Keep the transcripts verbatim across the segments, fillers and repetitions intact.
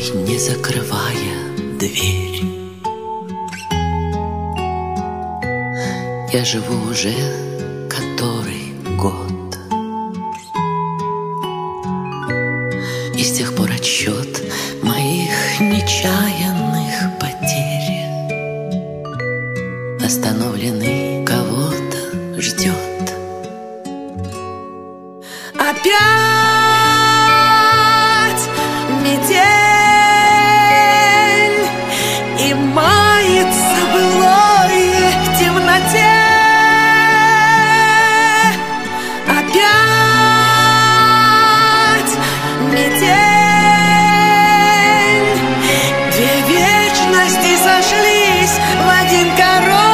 не закрывая дверь. Я живу уже который год, и с тех пор отсчет моих нечаянных потерь остановленный кого-то ждет. Опять метель, и мается былое в темноте. Опять метель, две вечности сошлись в один короткий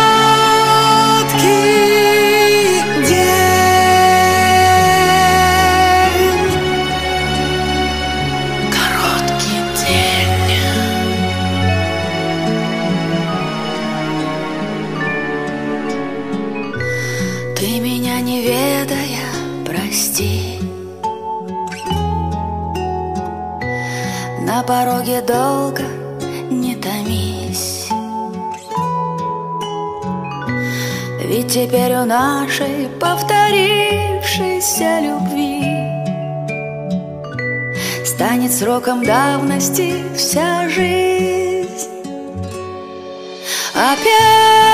Ты меня не ведая, прости. На пороге долго не томись, ведь теперь у нашей повторившейся любви станет сроком давности вся жизнь. Опять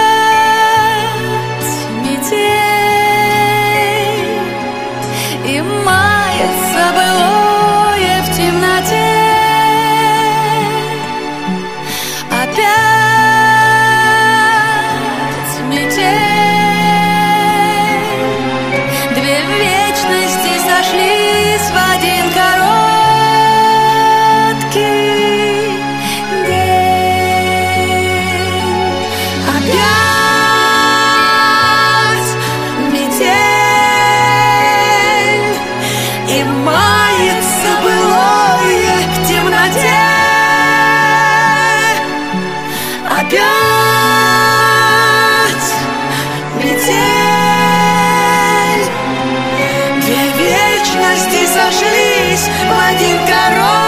и мается былое в темноте. Опять метель, две вечности сошлись в один короткий день. Опять метель, и мается былое в темноте. Опять метель, две вечности сошлись в один короткий